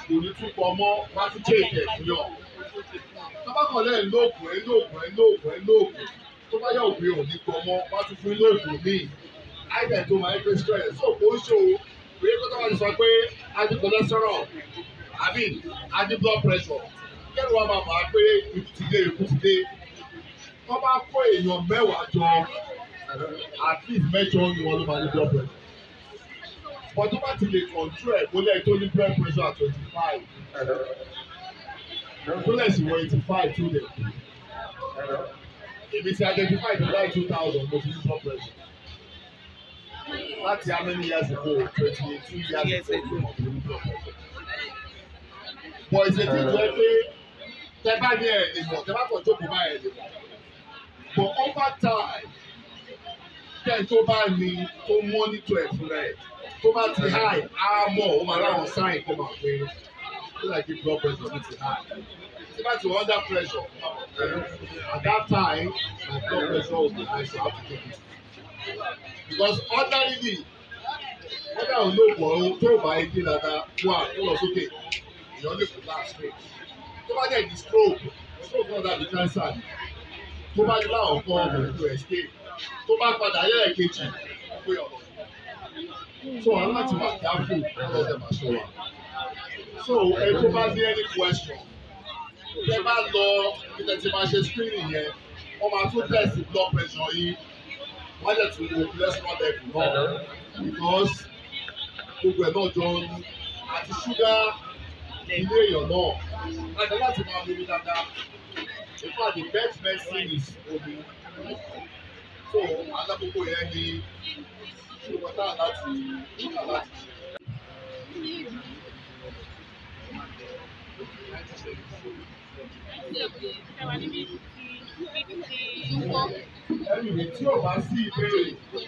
kò ní tún pọ̀ mọ́ wá tún change ẹ̀ fún yàn. Tábàkọ̀ lẹ́yìn lóògùn tó bá yà òbí ò ní pọ̀ mọ́ wá tún fún lóògùn míì. Àìdẹ̀ tó máa ń gbé stress so kò ń ṣòwò pé kó tó wá ti sọ pé a ti cholesterol àbí a ti blood pressure kẹ́rù wa máa máa pé ikú ti dé. Wọ́n bá kó èèyàn mẹ́wàá jọ at least mẹ́jọ ni wọ́n ló máa ní blood pressure. But tó bá ti lè control ẹ̀ kó lẹ́yìn tó ní blood pressure at 25 tó lẹ̀ sí wọ 85 tó lè kú. Èmi ti identify the like 2000 mo ti ní blood pressure. Láti how many years ago? 22 years ago mo ti ní blood pressure. But ìṣètì ìjọ ẹ pé tẹ bá ní ẹ̀ lè mọ̀ tẹ bá kàn jókòó bá ẹ̀ lè mọ̀. But over time tẹ̀ tó bá ní tó monitor ẹ̀ fún ẹ̀ tó bá ti high á mọ̀ ó máa ráwọn sign tó máa pé ó like the blood pressure ní ti high. Tí bá ti wọ́n under pressure at that time my blood pressure will be high so I have to take it. Because ordinarily wọ́n dà olóògùn ọ̀hún tó bá ẹgbẹ́ dáadáa wà tó lọ sókè ìyọ́n lè kó last rate. Tó bá dẹ̀ di stroke náà dàbí cancer ni. Tó bá di láwọn kan ọ̀hún to escape. Tó bá padà yẹ́ ẹ̀kejì pé ọ̀rọ̀. So àwọn láti wà careful ọ̀rọ̀ máa ṣọ́ wa. So ẹ tó bá ní any question ẹ bá lọ ilé tí máa ṣe screening yẹn wọ́n máa tún test blood pressure yìí wọ́n lè tún wo cholesterol level náà because gbogbo ẹ̀ náà jọ àti sugar ilé èèyàn náà láti máa mú mi dáadáa in fact the best medicine is omi so alákòókò yẹn ni ṣùgbọ́n táà láti ẹnìwé tí ò bá sí ìbéèrè.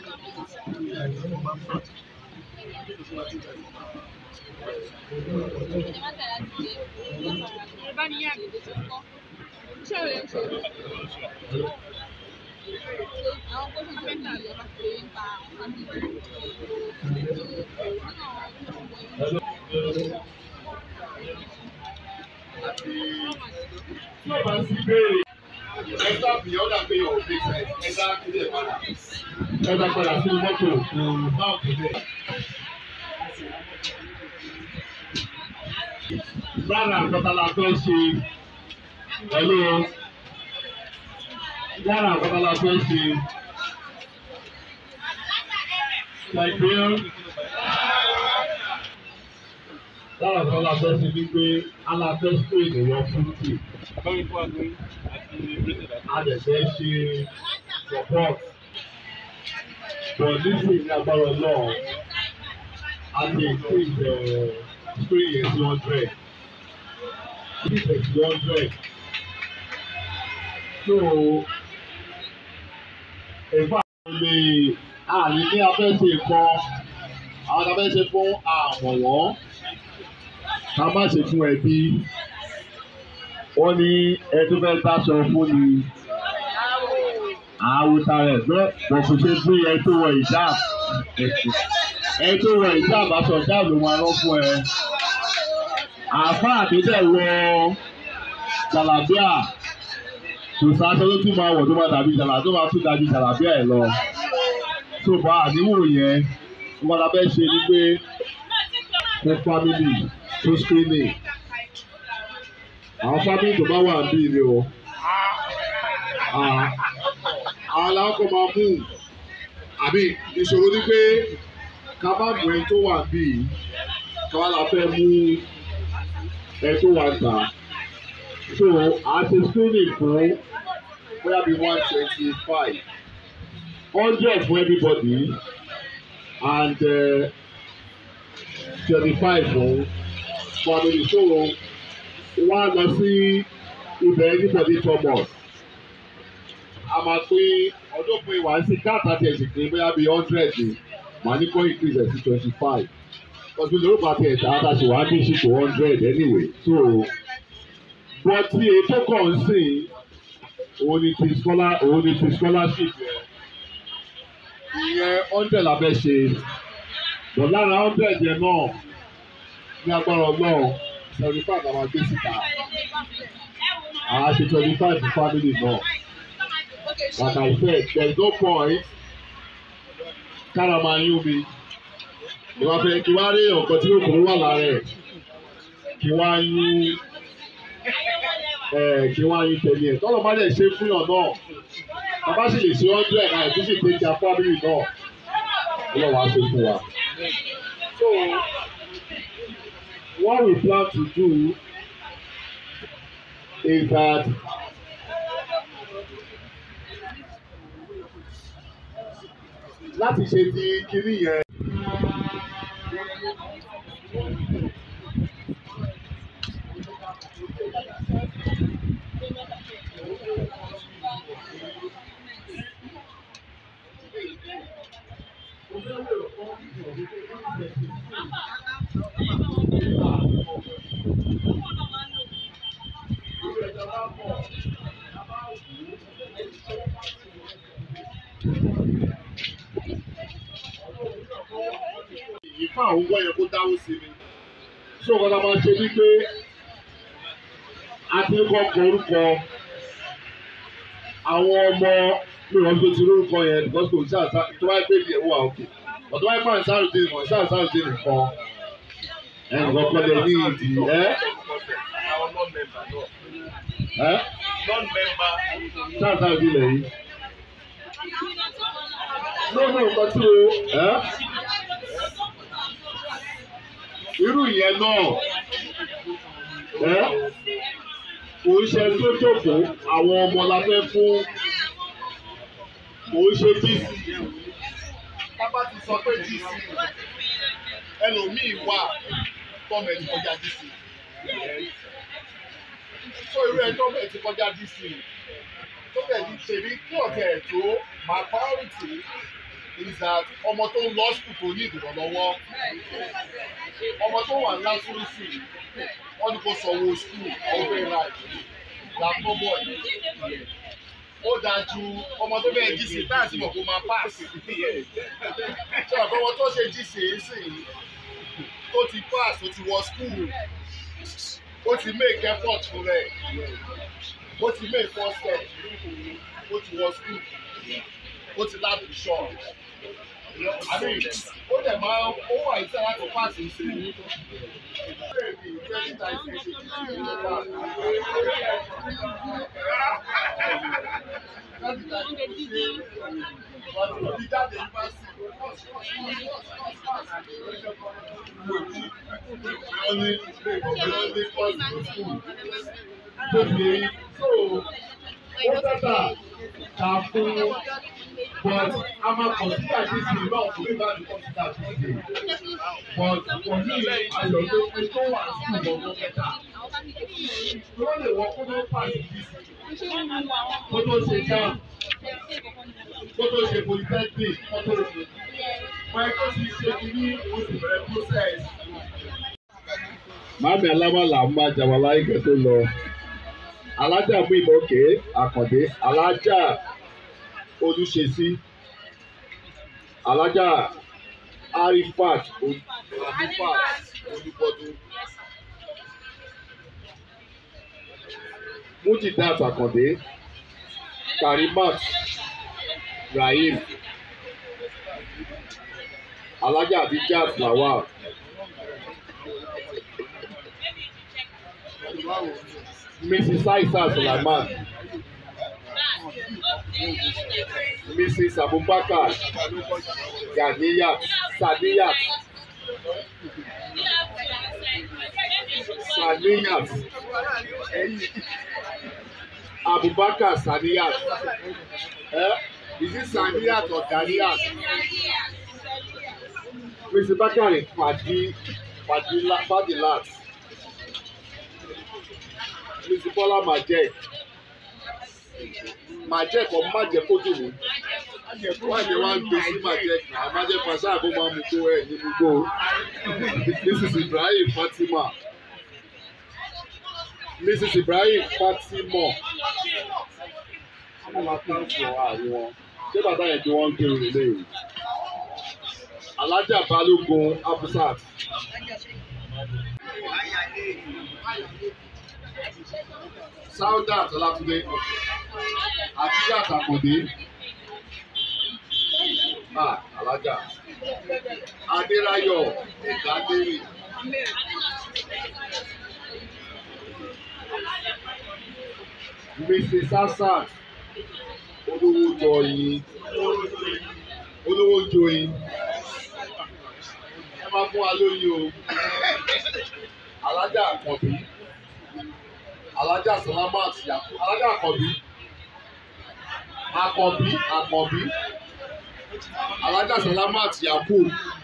Tí ò bá sí ìbéèrè. Ẹ̀dá bìyàn dà pé yọ̀ òbí fẹ́ ẹ̀dá kílẹ̀ padà. Ẹ̀dá padà sí mọ́tò náà kílẹ̀. Rárá àkọ́tàlá fẹ́ ṣe ẹ̀lú rárá àkọ́tàlá fẹ́ ṣe ṣàìpéyàn. Rárá àkọ́tàlá fẹ́ ṣe wípé aláfẹ́ ṣe ènìyàn fún tì. Adẹ̀fẹ́ ṣe support but nísìnyí ní agbára náà a ti increase screen yẹn sí 100 increase sí 100 so ẹ̀fọ́ àwọn àní ní abẹ́ṣe kan àwọn abẹ́ṣe fún àmọ̀wọ́ ká má ṣe fún ẹbí. Wọ́n ní ẹtún fẹ́ táṣọ fún ni àwòtá rẹ̀ bẹ́ẹ̀ kò ṣe pé ẹ tó wọ ìjáàbù aṣọ ìjáàbù ló máa rán fún ẹ. Àáfàá mi dẹ̀ wọ jàlábíà kò sáṣọ tó tún máa wọ̀ tó máa dàbí jàlábíà tó máa tún dàbí jàlábíà ẹ̀ lọ. Tó bá àníwò yẹn wọ́n la fẹ́ ṣe ni pé fún family tó screening. Àwọn fábílì tó bá wà bí ilé o àwọn aláwọ̀kọ̀ máa mú àbí ìṣòro ní pé ká má mú ẹni tó wà bí ká wá la fẹ́ mú ẹni tó wà gbà so a ṣe screening fún bóyá bí 125 100 for everybody and 25 for family so wọ́n á lọ sí ibẹ̀ nípọ̀dé Thomas. A máa pín ọdún pín wá sí káàtà tí ẹ sì pín bóyá bíi 100 màá ní kó increase ẹ̀ sí 25. Ọ̀sùn lórí pàtẹ ẹ̀ta àtàṣe wàá dín sí to 100 anyway. So but tí ètò kan ń sìn òun ni ti scholarship yẹn. Ìyẹn 100 la fẹ́ ṣe. But lára 100 yẹn náà ní agbára Ọlọ́run 75 àwọn gbé síta. Àá ṣe 25 fún family náà. Like I said, there is no point kára máa yún mi. Ìwà fẹ́ kí wá rí ọ̀kan tí òkùnrin wà lára ẹ̀. Kí wá yún tẹ̀lé ẹ̀. Tọ́lọ̀ bá lè ṣe fún yàn náà. Bàbá sì lè ṣe 100 náà tó sì pé kí a family náà. Ọlọ́run á ṣe fún wa. So what we plan to do is that láti ṣe ti kiri yẹn. Ìfá àwọn owó yẹn kó dáwó sí mi. Ṣé ọ̀gá ta máa ṣe wípé a ti ń kọ́ orúkọ àwọn ọmọ mìíràn tó ti lórúkọ yẹn because kò sáà tó wáyé pé ìyẹn wà òkè. Ọ̀tọ́ wáyé pàṣẹ sáàrùdé nìkan sáàrùdé nìkan. Ẹnìkan kọ́ lè ní ìdí ẹ́. Sáàrùdé lẹ́yìn. Lónìí nǹkan tí o irú ìyẹn náà kò ń ṣe tó jókòó àwọn ọmọ la fẹ́ fún kò ń ṣe GC. Tábà ti sọ pé GC ẹlòmíì wà tọ́mọ̀ ẹ̀ ti kọjá GC. So irú ẹ̀ tọ́mọ̀ ẹ̀ ti kọjá GC tó bẹ̀ ní ṣèbí kí ọ̀tẹ̀ ẹ̀ tó my priority is that ọmọ tó ń lọ school tó ní ìdìrànlọ́wọ́ ọmọ tó wà lásán sí wọ́n ní kó sanwó school ọ̀gbẹ́ láì làpọ̀ bọ̀ yìí ó dájú ọmọ tó bẹ́ẹ̀ GC táàsì mọ̀ kó máa pass ṣé ọ̀pọ̀ tó ṣe GC sìn tó ti pass tó ti wọ school ó ti make effort fún rẹ̀ ó ti make first step ó ti wọ school ó ti láti ṣọ́ àbí ó dẹ̀ máa ó wà ìṣẹ́ láti pàṣẹ sí i. But I'm a consider this is not for me to consider this. But for me, I don't know if no one is going to better. You want to walk on pass this. Photo ṣe jam. Photo ṣe polytechnic. Photo ṣe. My coach is shaking me with the process. Mami alábàlà ń bá Jàmàlá ìgbẹ́ tó lọ. Alhaja mú ìmọ̀ọ́kè Àkàndé. Alhaja Olúṣesí. Alhaja Arifat Olúbọdún. Mujidat Àkàndé. Karimat Rahim. Alhaja Abijat Lawal. Mrs. Aisha Sulaiman. Mrs. Abubakar Ganiyat Saniyat Abubakar Saniyat. Is it Saniyat or Ganiyat? Mrs. Bakari Fadilat. Mrs. Bola Majek. Majek or Majek kojú mi. Why they want to see Majek now? Majek pàṣẹ àbọ̀ máa mú kó ẹ̀ ní gbogbo. Mrs. Ibrahim Fatima. Mrs. Ibrahim Fatima. Àwọn máa tán fún àwọn. Ṣé bàbá yẹn tí wọ́n ń gbé orin léyìí? Alhaja Balógun Abusat. Saudat Ọlátúndé àti Àtàkùndé Alhaja Adéráyọ̀ Ẹ̀dádérè Mrs. Hasan olówó joyin ẹ máa fún wa lóyún o Alhaja Àkànbí Alhaja Salamat Yaku Alhaja Àkànbí Alhaja Salamat Yaku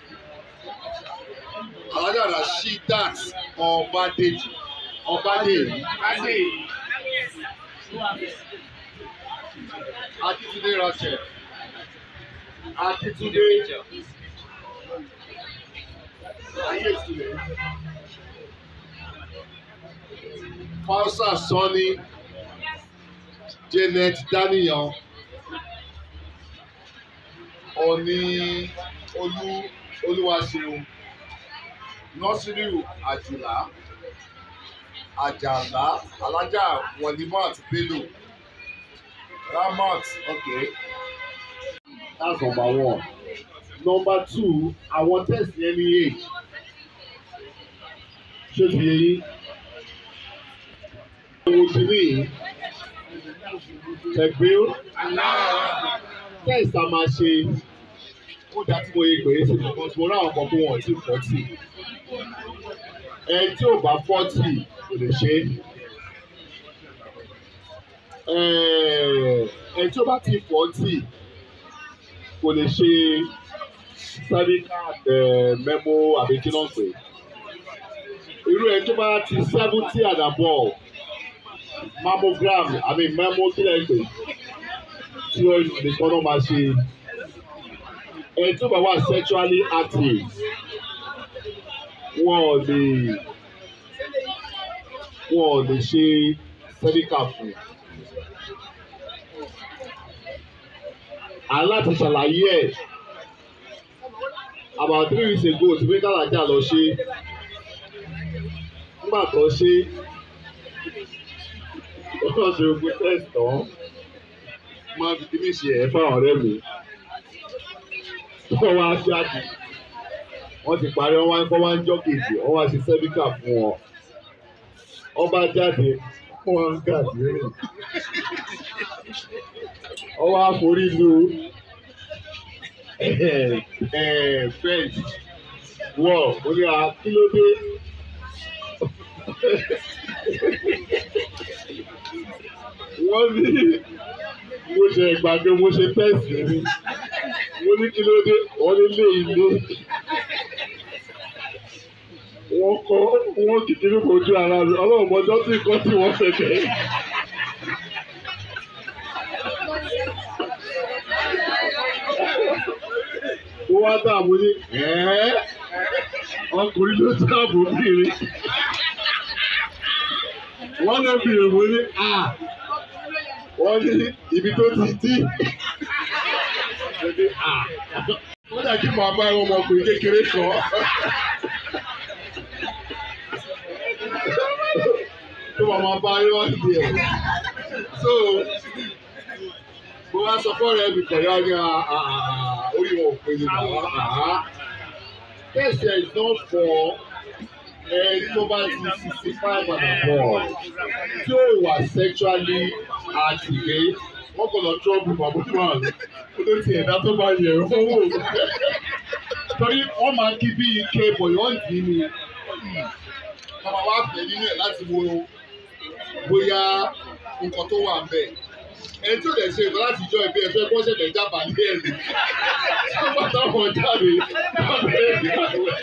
Alhaja Rasheedat Ọbádèjì Akíntúndé Rachel Akíntúndé ayé ìsúlẹ̀ Fausa Sani Janet Daniel Oni Olúwaṣeun Nasiru Àjàlá Alhaja Walimat Bello Ramat okay. That's number 1. Number 2, àwọn test any age. Ṣé ti yẹ yín? Owó ti ní ẹgbẹ́ test a máa ṣe ó dá tí mo yẹ pé ṣe kankan tí mo ráwọn kan fún wọn tí 40. Ẹni tí ò bá 40 kò lè ṣe ẹni tí ó bá ti 40 kò lè ṣe cervical memo àbí kí náà pè irú ẹni tó bá ti 70 and above mammogram àbí memo kí lẹ́yìn pé tí ó nìkan náà máa ṣe ẹni tó bá wà sexually active wọn ò lè ṣe cervical fún aláti ṣàlàyé ẹ̀ about 3 weeks ago tí pé kálàjà lọ ṣe nígbà tó ṣe ọkọ̀ ṣe ogun test tán máa fi kíní ṣe ẹ̀ fáwọn ọ̀rẹ́ mi wọ́n wá jáde wọ́n ti parí wọ́n wá ń jọ́ kejì wọ́n wá ṣe cervical fún wọn wọ́n bá jáde wọ́n ń gàdí rìn wọ́n wá forí lu fence wall ó ní kí ló dé wọ́n ní mo ṣe ìgbàgbé mo ṣe tẹ́sì rí mo ní kí ló dé wọ́n ní lé ilé wọ́n kìkìrì fojú ara rẹ̀ ọlọ́run mọ́jọ́ tí nǹkan tí wọ́n fẹ́ bẹ́ẹ̀. ó wá dààmú ní ọkùnrin ló dáàbò bìrì wọ́n lè bìrì mú ní wọ́n ní ibi tó ti dí wọ́n dà kí màá bá ọmọkùnrin kékeré kan tó máa bá yọ ìdí ẹ̀ so mo wá sọ fọ́ọ̀rọ̀ ẹ̀mí kọ̀ọ̀yà ní orí wọn ò pè ní bàbá test is not for tó bá ti 65 and above tí ó wà sexually active wọ́n kọ̀ lọ trọ́bù bàbúrò kó tó ti ẹ̀dá tó bá yẹ̀ ọ́ wò torí wọ́n máa kí bí ike bọ̀yọ̀ ń dì í ni wọ́n máa wá fẹ̀ nínú ẹ̀ láti wo bóyá nǹkan tó wà ń bẹ̀. Ẹni tí ò lè ṣe ìtọ́ láti jọ ìbí ẹgbẹ́ kó ṣẹ̀lẹ̀ jábà ní ẹ̀rí. Ṣé wọ́n táwọn jáde lábẹ́ ẹ̀rí àwẹ̀?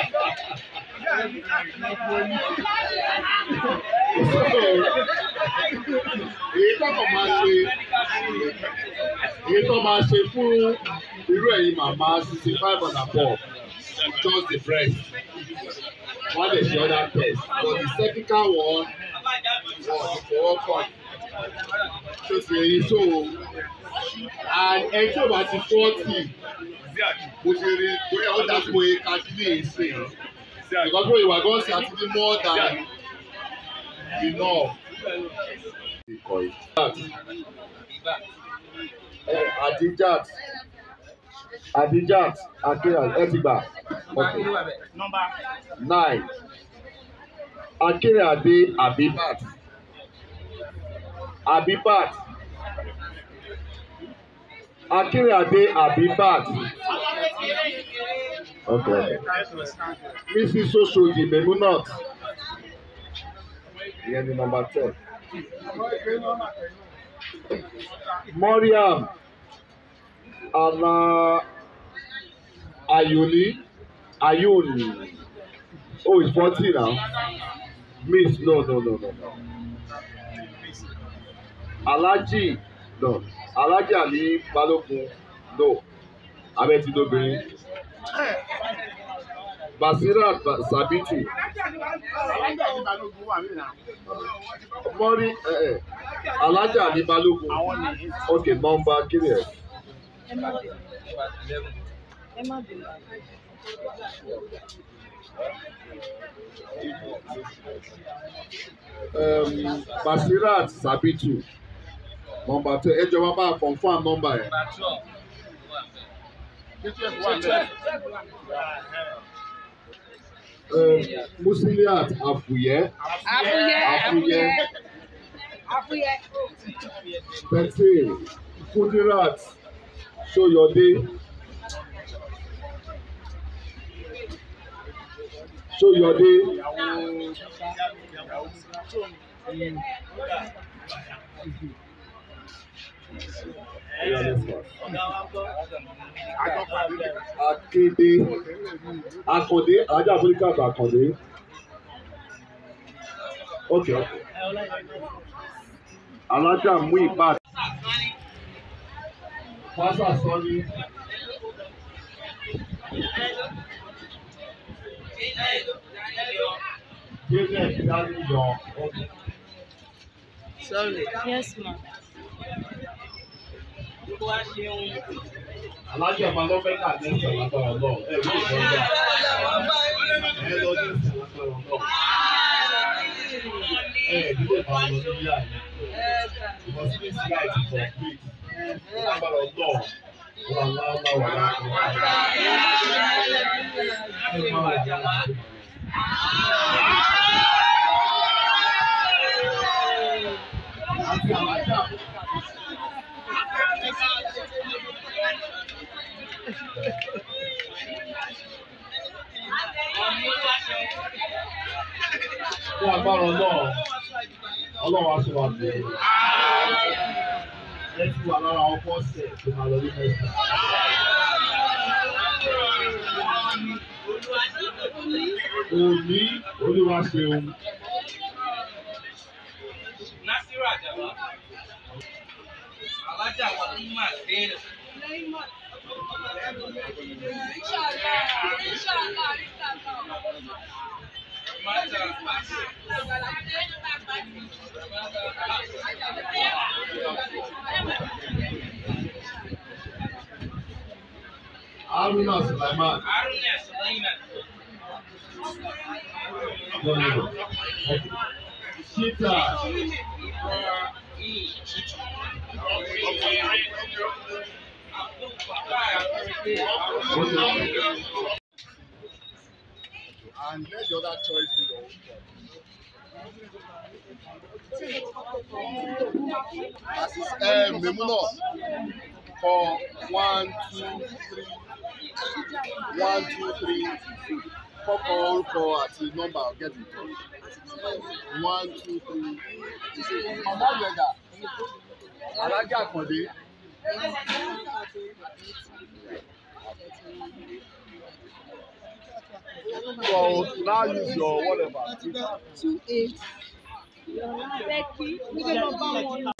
Èyí tó máa ṣe fún irú ẹ̀yin màmá 65 and above just the breast. One is the other test, but the cervical one was the work. So and ẹni tí o bá ti 40 mo ti rí bóyá ó dá sí mo yẹ kájílé ìsìn because we were going to see more than Enough. Adijat. Adijat. Akira Etiba. Okay. Number 9. Akira Ade Abibat. Abibat. Akira Ade Abibat. Okay. Mrs. Soshodi Memunat. Yemi number 10. Mariam Ala Ayuni. Oh, it's 40 now. Miss, no. Alhaji, no. Alhaji Ali Balogun, no. Abeti Dobiri. Basirat Sabitu. Mori, Alhaji Ali Balogun. Okay, number, give it. Basirat Sabitu. Number 2. Ẹ jọ̀wọ́ bá confirm number ẹ̀. Musiliat Afuye. 13. Kudirat Soyode. Akande, Alhaja Abolikat Akande. Okay. Alhaja Muibat. Pastor Sonny. Sorry. Yes, ma'am. Alhaja Malọ́fẹ́ kà ní ìṣẹ̀lẹ̀ àgbàrá náà. Ẹ ló ń gbọ́dọ̀. Ẹ lọ ní ìṣẹ̀lẹ̀ àgbàrá náà. Ìdílé máa lọ ní ilé àyè. Because this guy is complete. Àgbàrá náà. Wà láwà láàbò. Àti Alhaja. Ní agbára náà, Ọlọ́run á ṣe wà bẹ̀rẹ̀. Ẹ ti wà lára ọkọ̀ ọ̀sẹ̀ tó máa lọ ní mẹ́ta. Òní Olúwa ṣeun. Nasiru Ajaba. Alhaja Otunba Dele. Haruna Sulaiman. Shita. And let the other choice be your own. Memuna for 1, 2, 3. 1, 2, 3. Call at the number. Get it. 1, 2, 3. Alhaja Alhaja Akande. So now use your whatever. 28. Becky.